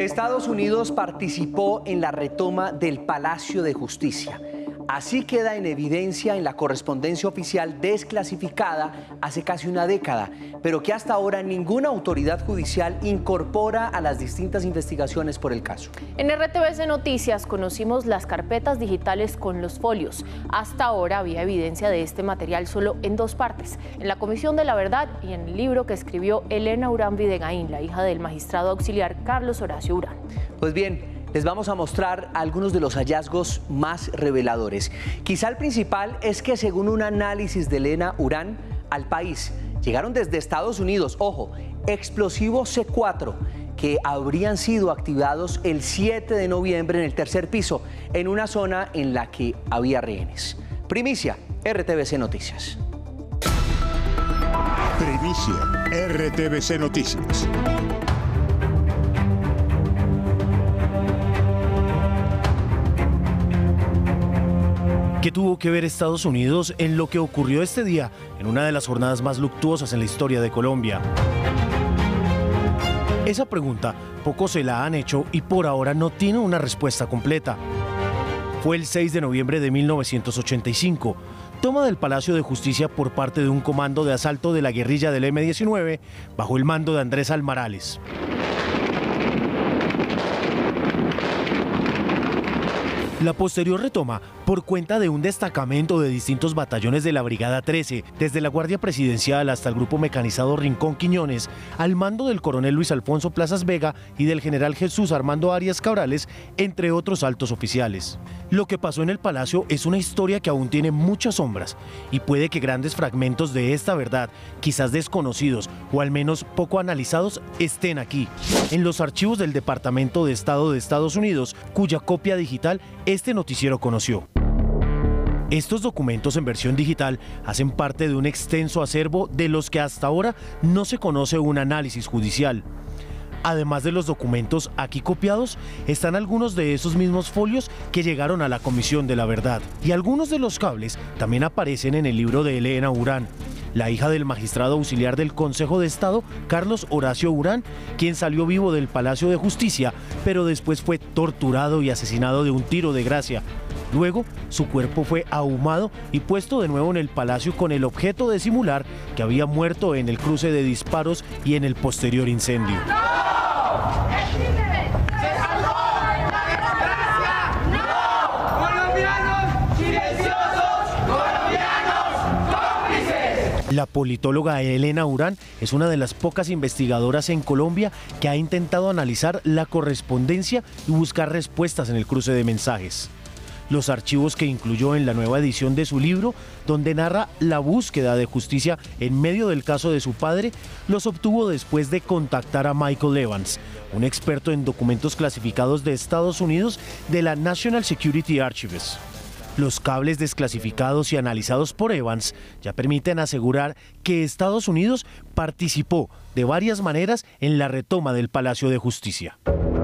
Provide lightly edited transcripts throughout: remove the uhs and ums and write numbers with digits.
Estados Unidos participó en la retoma del Palacio de Justicia. Así queda en evidencia en la correspondencia oficial desclasificada hace casi una década, pero que hasta ahora ninguna autoridad judicial incorpora a las distintas investigaciones por el caso. En RTVC Noticias conocimos las carpetas digitales con los folios. Hasta ahora había evidencia de este material solo en dos partes, en la Comisión de la Verdad y en el libro que escribió Elena Urán Videgaín, la hija del magistrado auxiliar Carlos Horacio Urán. Pues bien, les vamos a mostrar algunos de los hallazgos más reveladores. Quizá el principal es que según un análisis de Elena Urán, al país llegaron desde Estados Unidos, ojo, explosivos C4, que habrían sido activados el 7 de noviembre en el tercer piso, en una zona en la que había rehenes. Primicia, RTVC Noticias. Primicia, RTVC Noticias. ¿Qué tuvo que ver Estados Unidos en lo que ocurrió este día, en una de las jornadas más luctuosas en la historia de Colombia? Esa pregunta pocos se la han hecho y por ahora no tiene una respuesta completa. Fue el 6 de noviembre de 1985, toma del Palacio de Justicia por parte de un comando de asalto de la guerrilla del M-19 bajo el mando de Andrés Almarales. La posterior retoma por cuenta de un destacamento de distintos batallones de la Brigada 13, desde la Guardia Presidencial hasta el Grupo Mecanizado Rincón Quiñones, al mando del coronel Luis Alfonso Plazas Vega y del general Jesús Armando Arias Cabrales, entre otros altos oficiales. Lo que pasó en el Palacio es una historia que aún tiene muchas sombras y puede que grandes fragmentos de esta verdad, quizás desconocidos o al menos poco analizados, estén aquí, en los archivos del Departamento de Estado de Estados Unidos, cuya copia digital este noticiero conoció. Estos documentos en versión digital hacen parte de un extenso acervo de los que hasta ahora no se conoce un análisis judicial. Además de los documentos aquí copiados, están algunos de esos mismos folios que llegaron a la Comisión de la Verdad. Y algunos de los cables también aparecen en el libro de Elena Urán, la hija del magistrado auxiliar del Consejo de Estado, Carlos Horacio Urán, quien salió vivo del Palacio de Justicia, pero después fue torturado y asesinado de un tiro de gracia. Luego, su cuerpo fue ahumado y puesto de nuevo en el palacio con el objeto de simular que había muerto en el cruce de disparos y en el posterior incendio. La politóloga Elena Urán es una de las pocas investigadoras en Colombia que ha intentado analizar la correspondencia y buscar respuestas en el cruce de mensajes. Los archivos que incluyó en la nueva edición de su libro, donde narra la búsqueda de justicia en medio del caso de su padre, los obtuvo después de contactar a Michael Evans, un experto en documentos clasificados de Estados Unidos de la National Security Archives. Los cables desclasificados y analizados por Evans ya permiten asegurar que Estados Unidos participó de varias maneras en la retoma del Palacio de Justicia.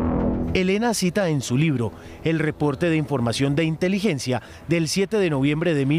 Elena cita en su libro el reporte de información de inteligencia del 7 de noviembre de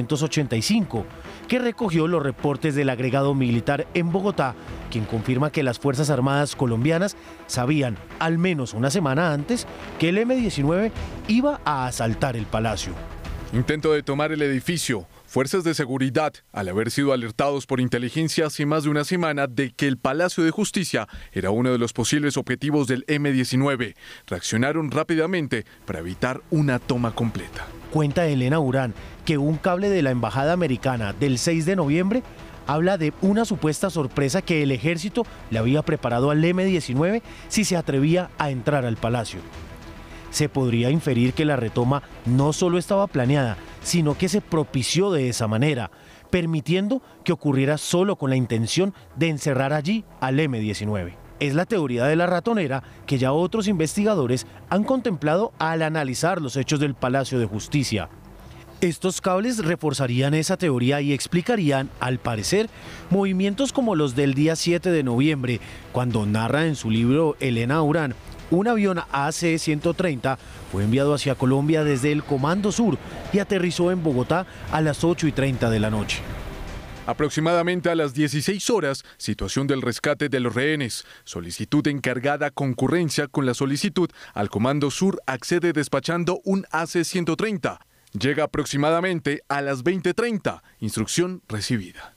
1985, que recogió los reportes del agregado militar en Bogotá, quien confirma que las Fuerzas Armadas colombianas sabían, al menos una semana antes, que el M-19 iba a asaltar el palacio. Intento de tomar el edificio. Fuerzas de seguridad, al haber sido alertados por inteligencia hace más de una semana de que el Palacio de Justicia era uno de los posibles objetivos del M-19, reaccionaron rápidamente para evitar una toma completa. Cuenta Elena Urán que un cable de la Embajada Americana del 6 de noviembre habla de una supuesta sorpresa que el ejército le había preparado al M-19 si se atrevía a entrar al palacio. Se podría inferir que la retoma no solo estaba planeada, sino que se propició de esa manera, permitiendo que ocurriera solo con la intención de encerrar allí al M-19. Es la teoría de la ratonera que ya otros investigadores han contemplado al analizar los hechos del Palacio de Justicia. Estos cables reforzarían esa teoría y explicarían, al parecer, movimientos como los del día 7 de noviembre, cuando narra en su libro Elena Urán, un avión AC-130 fue enviado hacia Colombia desde el Comando Sur y aterrizó en Bogotá a las 8:30 de la noche. Aproximadamente a las 16 horas, situación del rescate de los rehenes. Solicitud encargada concurrencia con la solicitud al Comando Sur accede despachando un AC-130. Llega aproximadamente a las 20:30. Instrucción recibida.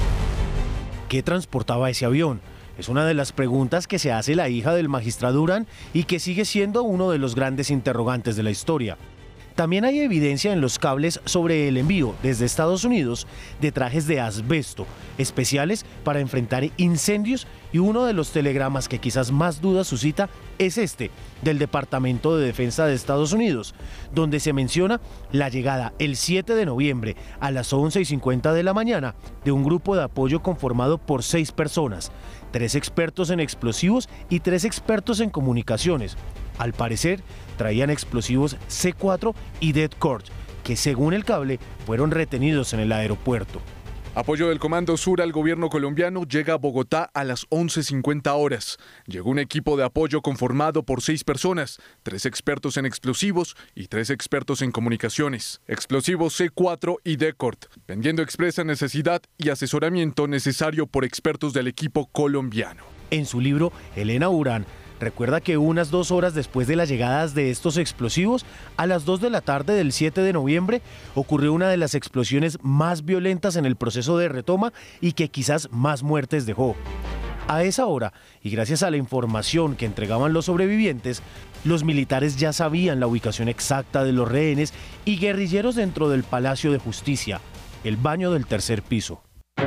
¿Qué transportaba ese avión? Es una de las preguntas que se hace la hija del magistrado Urán y que sigue siendo uno de los grandes interrogantes de la historia. También hay evidencia en los cables sobre el envío desde Estados Unidos de trajes de asbesto especiales para enfrentar incendios, y uno de los telegramas que quizás más dudas suscita es este, del Departamento de Defensa de Estados Unidos, donde se menciona la llegada el 7 de noviembre a las 11:50 de la mañana de un grupo de apoyo conformado por 6 personas, 3 expertos en explosivos y 3 expertos en comunicaciones. Al parecer, traían explosivos C4 y Dead Cord, que según el cable fueron retenidos en el aeropuerto. Apoyo del Comando Sur al gobierno colombiano llega a Bogotá a las 11:50 horas. Llegó un equipo de apoyo conformado por 6 personas, 3 expertos en explosivos y 3 expertos en comunicaciones. Explosivos C4 y Dead Cord, pendiendo expresa necesidad y asesoramiento necesario por expertos del equipo colombiano. En su libro, Elena Urán recuerda que unas 2 horas después de las llegadas de estos explosivos, a las 2 de la tarde del 7 de noviembre, ocurrió una de las explosiones más violentas en el proceso de retoma y que quizás más muertes dejó. A esa hora, y gracias a la información que entregaban los sobrevivientes, los militares ya sabían la ubicación exacta de los rehenes y guerrilleros dentro del Palacio de Justicia, el baño del 3er piso.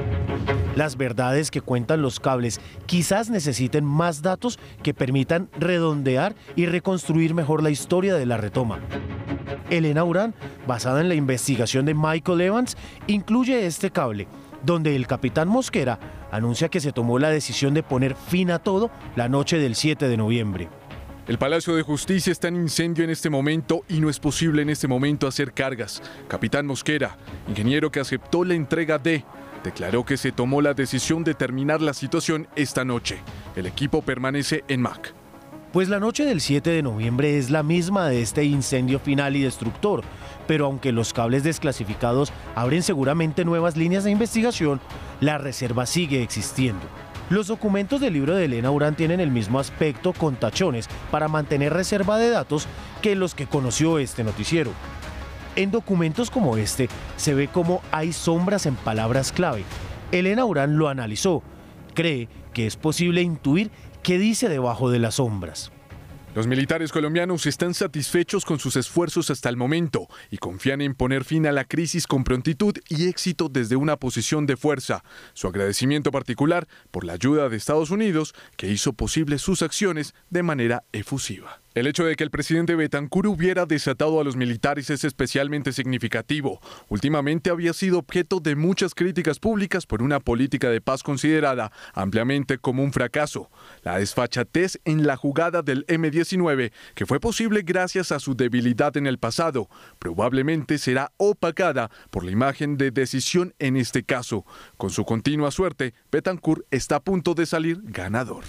Las verdades que cuentan los cables quizás necesiten más datos que permitan redondear y reconstruir mejor la historia de la retoma. Elena Urán, basada en la investigación de Michael Evans, incluye este cable, donde el capitán Mosquera anuncia que se tomó la decisión de poner fin a todo la noche del 7 de noviembre. El Palacio de Justicia está en incendio en este momento y no es posible en este momento hacer cargas. Capitán Mosquera, ingeniero que aceptó la entrega declaró que se tomó la decisión de terminar la situación esta noche. El equipo permanece en MAC. Pues la noche del 7 de noviembre es la misma de este incendio final y destructor, pero aunque los cables desclasificados abren seguramente nuevas líneas de investigación, la reserva sigue existiendo. Los documentos del libro de Elena Urán tienen el mismo aspecto con tachones para mantener reserva de datos que los que conoció este noticiero. En documentos como este se ve cómo hay sombras en palabras clave. Elena Urán lo analizó. Cree que es posible intuir qué dice debajo de las sombras. Los militares colombianos están satisfechos con sus esfuerzos hasta el momento y confían en poner fin a la crisis con prontitud y éxito desde una posición de fuerza. Su agradecimiento particular por la ayuda de Estados Unidos, que hizo posible sus acciones de manera efusiva. El hecho de que el presidente Betancur hubiera desatado a los militares es especialmente significativo. Últimamente había sido objeto de muchas críticas públicas por una política de paz considerada ampliamente como un fracaso. La desfachatez en la jugada del M-19, que fue posible gracias a su debilidad en el pasado, probablemente será opacada por la imagen de decisión en este caso. Con su continua suerte, Betancur está a punto de salir ganador.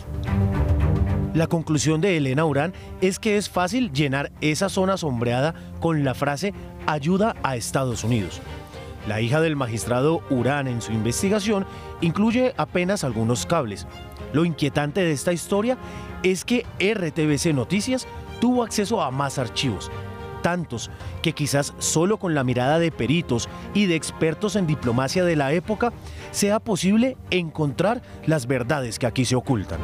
La conclusión de Elena Urán es que es fácil llenar esa zona sombreada con la frase «ayuda a Estados Unidos». La hija del magistrado Urán en su investigación incluye apenas algunos cables. Lo inquietante de esta historia es que RTBC Noticias tuvo acceso a más archivos, tantos que quizás solo con la mirada de peritos y de expertos en diplomacia de la época sea posible encontrar las verdades que aquí se ocultan.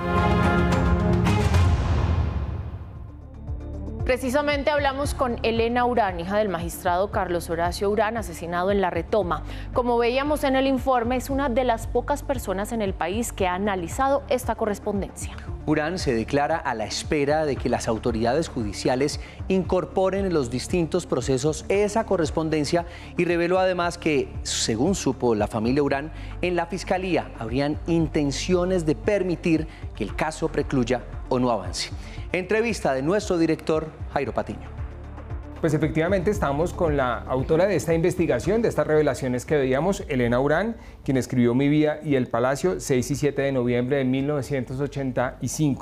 Precisamente hablamos con Elena Urán, hija del magistrado Carlos Horacio Urán, asesinado en la retoma. Como veíamos en el informe, es una de las pocas personas en el país que ha analizado esta correspondencia. Urán se declara a la espera de que las autoridades judiciales incorporen en los distintos procesos esa correspondencia y reveló además que, según supo la familia Urán, en la Fiscalía habrían intenciones de permitir que el caso precluya o no avance. Entrevista de nuestro director Jairo Patiño. Pues efectivamente estamos con la autora de esta investigación, de estas revelaciones que veíamos, Elena Urán, quien escribió Mi vida y el Palacio, 6 y 7 de noviembre de 1985.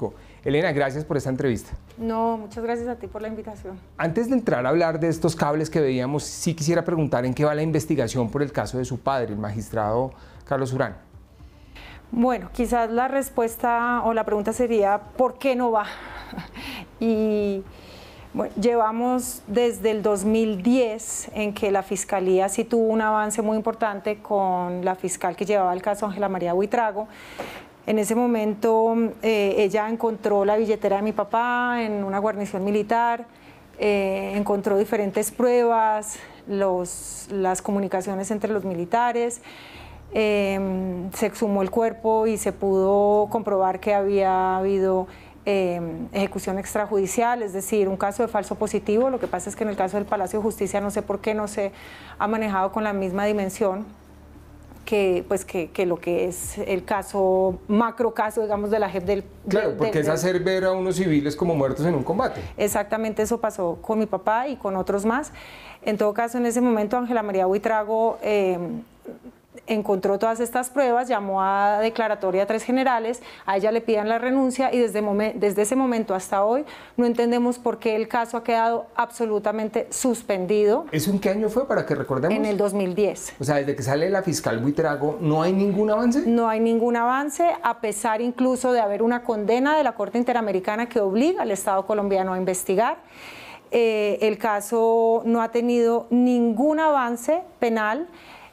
Elena, gracias por esta entrevista. No, muchas gracias a ti por la invitación. Antes de entrar a hablar de estos cables que veíamos, sí quisiera preguntar en qué va la investigación por el caso de su padre, el magistrado Carlos Urán. Bueno, quizás la respuesta o la pregunta sería ¿por qué no va? Y bueno, llevamos desde el 2010 en que la Fiscalía sí tuvo un avance muy importante con la fiscal que llevaba el caso, Ángela María Buitrago. En ese momento ella encontró la billetera de mi papá en una guarnición militar, encontró diferentes pruebas, las comunicaciones entre los militares, se exhumó el cuerpo y se pudo comprobar que había habido ejecución extrajudicial, es decir, un caso de falso positivo. Lo que pasa es que en el caso del Palacio de Justicia no sé por qué no se ha manejado con la misma dimensión que lo que es el caso, macro caso, digamos, de la JEP del... Claro, porque es hacer ver a unos civiles como muertos en un combate. Exactamente, eso pasó con mi papá y con otros más. En todo caso, en ese momento, Ángela María Buitrago encontró todas estas pruebas, llamó a declaratoria a 3 generales, a ella le piden la renuncia y desde ese momento hasta hoy no entendemos por qué el caso ha quedado absolutamente suspendido. ¿Eso en qué año fue, para que recordemos? En el 2010. O sea, desde que sale la fiscal Buitrago, ¿no hay ningún avance? No hay ningún avance, a pesar incluso de haber una condena de la Corte Interamericana que obliga al Estado colombiano a investigar. El caso no ha tenido ningún avance penal.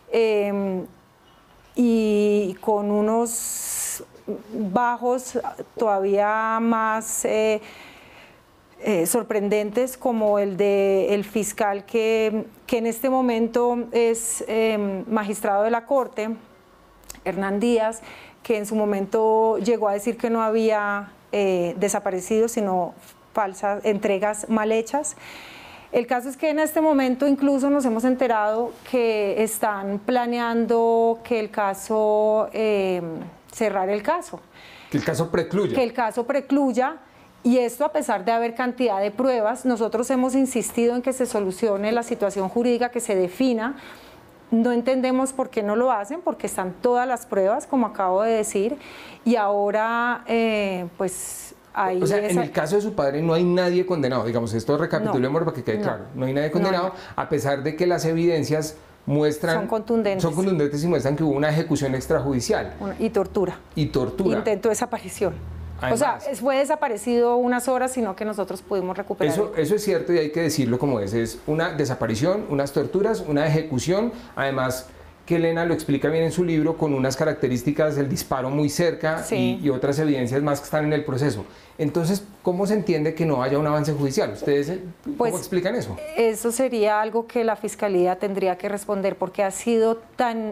Y con unos bajos todavía más sorprendentes, como el del fiscal que en este momento es magistrado de la Corte, Hernán Díaz, que en su momento llegó a decir que no había desaparecidos, sino falsas entregas mal hechas. El caso es que en este momento incluso nos hemos enterado que están planeando que el caso, cerrar el caso. Que el caso precluya. Que el caso precluya, y esto a pesar de haber cantidad de pruebas. Nosotros hemos insistido en que se solucione la situación jurídica, que se defina. No entendemos por qué no lo hacen, porque están todas las pruebas, como acabo de decir, y ahora pues... O sea, en el caso de su padre no hay nadie condenado, digamos, esto recapitulemos para que quede claro, no hay nadie condenado, a pesar de que las evidencias muestran... Son contundentes. Son contundentes y muestran que hubo una ejecución extrajudicial. Y tortura. Y tortura. Intento de desaparición. Además, o sea, fue desaparecido unas horas, sino que nosotros pudimos recuperar. Eso es cierto y hay que decirlo como es una desaparición, unas torturas, una ejecución, además... que Elena lo explica bien en su libro, con unas características del disparo muy cerca, sí, y otras evidencias más que están en el proceso. Entonces, ¿cómo se entiende que no haya un avance judicial? ¿Ustedes cómo explican eso? Eso sería algo que la Fiscalía tendría que responder, porque ha sido tan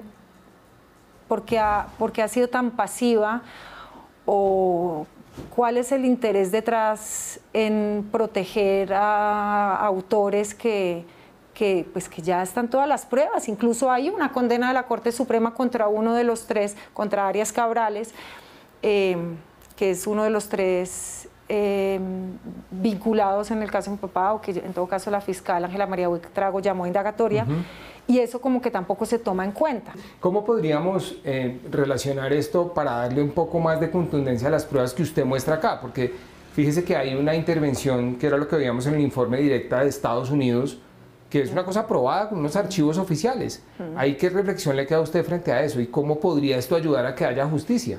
pasiva, o cuál es el interés detrás en proteger a autores que ya están todas las pruebas. Incluso hay una condena de la Corte Suprema contra uno de los 3, contra Arias Cabrales, que es uno de los 3 vinculados en el caso de mi papá, o que en todo caso la fiscal Ángela María Buitrago llamó indagatoria, y eso como que tampoco se toma en cuenta. ¿Cómo podríamos relacionar esto para darle un poco más de contundencia a las pruebas que usted muestra acá? Porque fíjese que hay una intervención, que era lo que veíamos en el informe directa de Estados Unidos, que es una cosa aprobada con unos archivos oficiales. ¿Ahí qué reflexión le queda a usted frente a eso? ¿Y cómo podría esto ayudar a que haya justicia?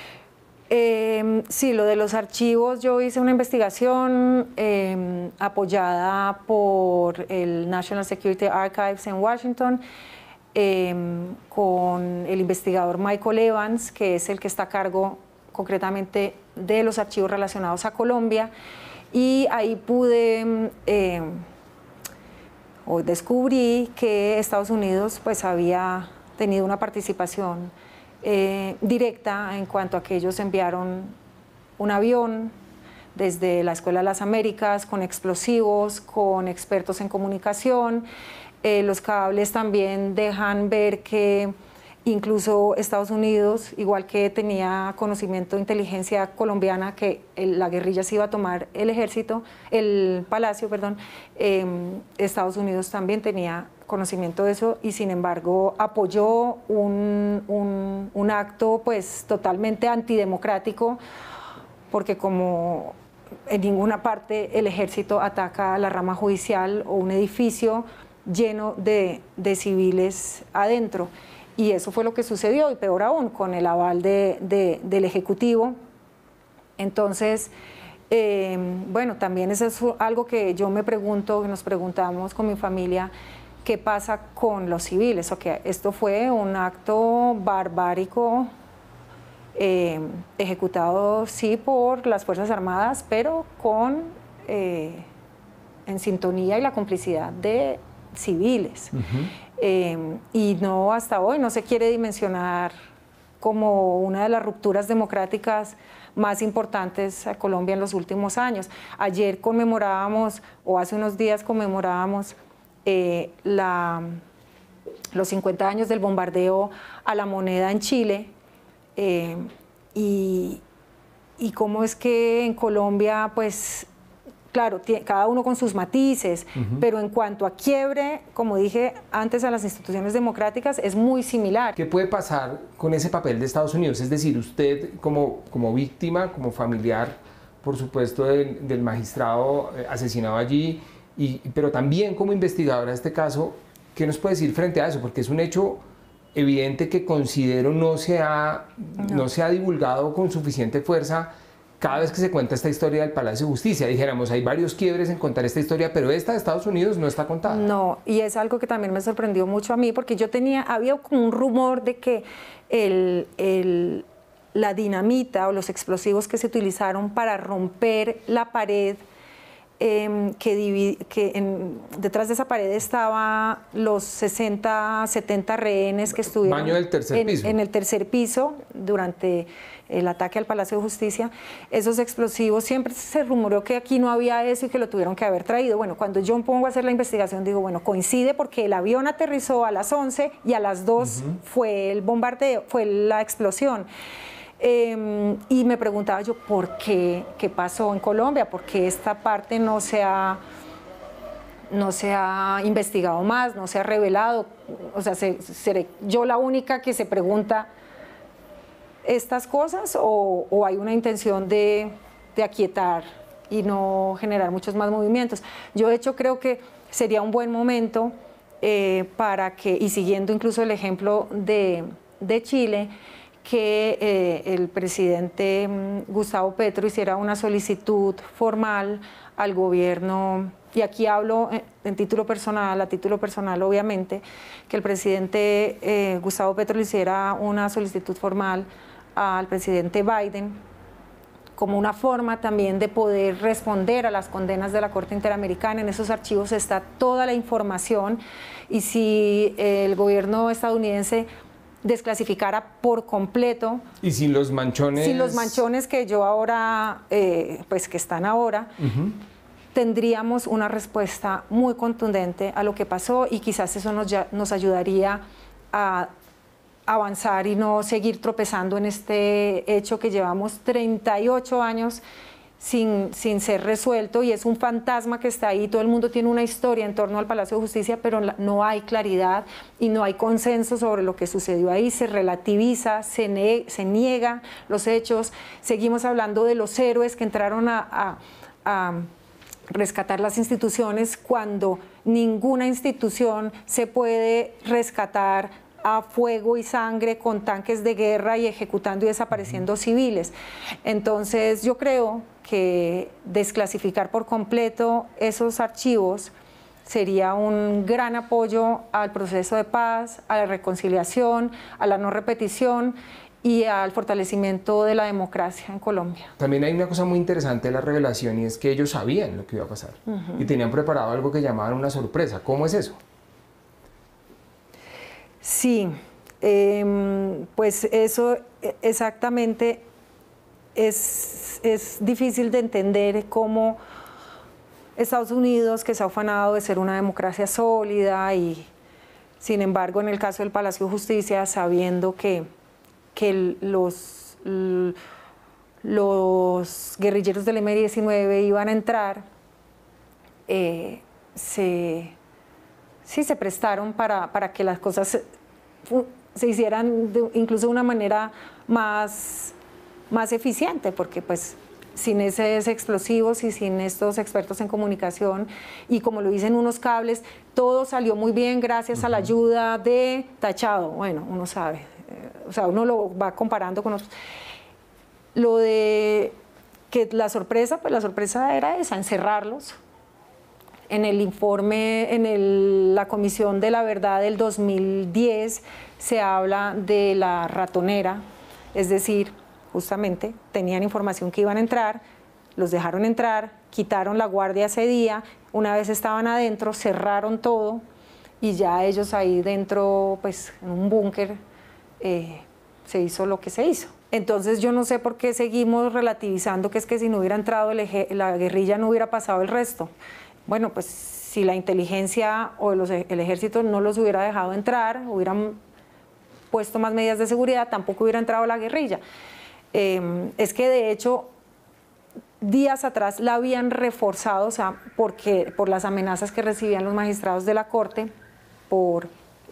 Sí, lo de los archivos, yo hice una investigación apoyada por el National Security Archives en Washington, con el investigador Michael Evans, que es el que está a cargo concretamente de los archivos relacionados a Colombia, y ahí descubrí que Estados Unidos pues había tenido una participación directa en cuanto a que ellos enviaron un avión desde la Escuela de las Américas con explosivos, con expertos en comunicación. Los cables también dejan ver que incluso Estados Unidos, igual que tenía conocimiento de inteligencia colombiana que la guerrilla se iba a tomar el palacio, Estados Unidos también tenía conocimiento de eso, y sin embargo apoyó un acto pues totalmente antidemocrático porque como en ninguna parte el ejército ataca a la rama judicial o un edificio lleno de civiles adentro. Y eso fue lo que sucedió, y peor aún, con el aval del Ejecutivo. Entonces, bueno, también eso es algo que yo me pregunto, que nos preguntamos con mi familia, ¿qué pasa con los civiles? O que esto fue un acto barbárico, ejecutado sí por las Fuerzas Armadas, pero en sintonía y la complicidad de civiles. Y no, hasta hoy no se quiere dimensionar como una de las rupturas democráticas más importantes a Colombia en los últimos años. Ayer conmemorábamos, o hace unos días conmemorábamos, los 50 años del bombardeo a La Moneda en Chile, y cómo es que en Colombia, pues, claro, cada uno con sus matices, pero en cuanto a quiebre, como dije antes, a las instituciones democráticas, es muy similar. ¿Qué puede pasar con ese papel de Estados Unidos? Es decir, usted como víctima, como familiar, por supuesto, del magistrado asesinado allí, pero también como investigadora de este caso, ¿qué nos puede decir frente a eso? Porque es un hecho evidente que considero no se ha divulgado con suficiente fuerza. Cada vez que se cuenta esta historia del Palacio de Justicia, dijéramos, hay varios quiebres en contar esta historia, pero esta de Estados Unidos no está contada. No, y es algo que también me sorprendió mucho a mí, porque había como un rumor de que la dinamita o los explosivos que se utilizaron para romper la pared, detrás de esa pared estaban los 60, 70 rehenes que estuvieron Baño del tercer piso. En el tercer piso durante el ataque al Palacio de Justicia. Esos explosivos, siempre se rumoreó que aquí no había eso y que lo tuvieron que haber traído. Bueno, cuando yo pongo a hacer la investigación, digo, bueno, coincide porque el avión aterrizó a las 11 y a las 2 fue el bombardeo, fue la explosión. Y me preguntaba yo, ¿por qué? ¿Qué pasó en Colombia? ¿Por qué esta parte no se ha investigado más, no se ha revelado? O sea, ¿seré yo la única que se pregunta estas cosas o hay una intención de aquietar y no generar muchos más movimientos? Yo, de hecho, creo que sería un buen momento para que, y siguiendo incluso el ejemplo de Chile, que el presidente Gustavo Petro hiciera una solicitud formal al gobierno, y aquí hablo a título personal obviamente, que el presidente Gustavo Petro le hiciera una solicitud formal al presidente Biden, como una forma también de poder responder a las condenas de la Corte Interamericana. En esos archivos está toda la información, y si el gobierno estadounidense desclasificara por completo. Y sin los manchones. Sin los manchones que yo ahora, pues que están ahora, tendríamos una respuesta muy contundente a lo que pasó, y quizás eso nos ayudaría a avanzar y no seguir tropezando en este hecho que llevamos 38 años sin ser resuelto, y es un fantasma que está ahí. Todo el mundo tiene una historia en torno al Palacio de Justicia, pero no hay claridad y no hay consenso sobre lo que sucedió ahí. Se relativiza, se niega los hechos. Seguimos hablando de los héroes que entraron a rescatar las instituciones, cuando ninguna institución se puede rescatar a fuego y sangre con tanques de guerra y ejecutando y desapareciendo civiles. Entonces yo creo que desclasificar por completo esos archivos sería un gran apoyo al proceso de paz, a la reconciliación, a la no repetición y al fortalecimiento de la democracia en Colombia. También hay una cosa muy interesante de la revelación, y es que ellos sabían lo que iba a pasar y tenían preparado algo que llamaban una sorpresa. ¿Cómo es eso? Sí, pues eso exactamente es difícil de entender, cómo Estados Unidos, que se ha ufanado de ser una democracia sólida, y sin embargo en el caso del Palacio de Justicia, sabiendo que los guerrilleros del M-19 iban a entrar, se prestaron para que las cosas se hicieran incluso de una manera más eficiente, porque pues sin esos explosivos y sin estos expertos en comunicación, y como lo dicen unos cables, todo salió muy bien gracias a la ayuda de Tachado. Bueno, uno sabe, o sea, uno lo va comparando con otros. Lo de que la sorpresa, pues la sorpresa era esa, encerrarlos. En el informe, la Comisión de la Verdad del 2010 se habla de la ratonera, es decir, justamente tenían información que iban a entrar, los dejaron entrar, quitaron la guardia ese día, una vez estaban adentro, cerraron todo y ya ellos ahí dentro, pues en un búnker, se hizo lo que se hizo. Entonces yo no sé por qué seguimos relativizando que es que si no hubiera entrado la guerrilla no hubiera pasado el resto. Bueno, pues si la inteligencia o el ejército no los hubiera dejado entrar, hubieran puesto más medidas de seguridad, tampoco hubiera entrado la guerrilla. Es que de hecho días atrás la habían reforzado, o sea, por las amenazas que recibían los magistrados de la Corte, por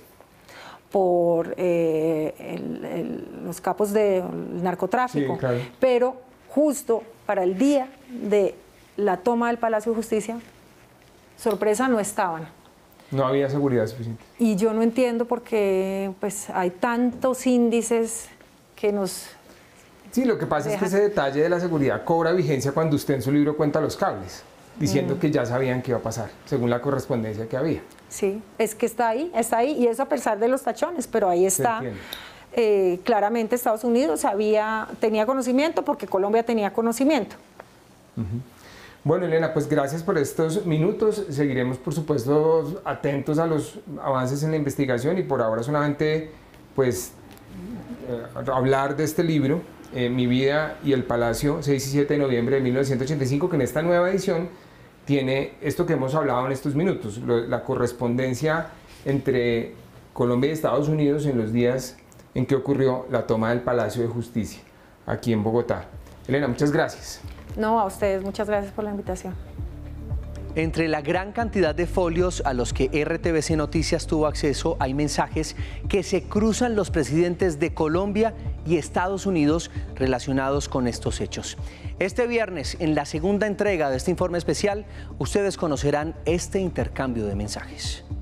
los capos del narcotráfico, Sí, claro. Pero justo para el día de la toma del Palacio de Justicia, sorpresa, no estaban. No había seguridad suficiente. Y yo no entiendo por qué pues, hay tantos índices que nos... Sí, lo que pasa es que ese detalle de la seguridad cobra vigencia cuando usted en su libro cuenta los cables, diciendo que ya sabían qué iba a pasar, según la correspondencia que había. Sí, es que está ahí, y eso a pesar de los tachones, pero ahí está. Claramente Estados Unidos tenía conocimiento porque Colombia tenía conocimiento. Bueno, Elena, pues gracias por estos minutos. Seguiremos, por supuesto, atentos a los avances en la investigación y por ahora solamente pues hablar de este libro, Mi vida y el Palacio, 6 y 7 de noviembre de 1985, que en esta nueva edición tiene esto que hemos hablado en estos minutos, la correspondencia entre Colombia y Estados Unidos en los días en que ocurrió la toma del Palacio de Justicia aquí en Bogotá. Elena, muchas gracias. No, a ustedes, muchas gracias por la invitación. Entre la gran cantidad de folios a los que RTBC Noticias tuvo acceso, hay mensajes que se cruzan los presidentes de Colombia y Estados Unidos relacionados con estos hechos. Este viernes, en la segunda entrega de este informe especial, ustedes conocerán este intercambio de mensajes.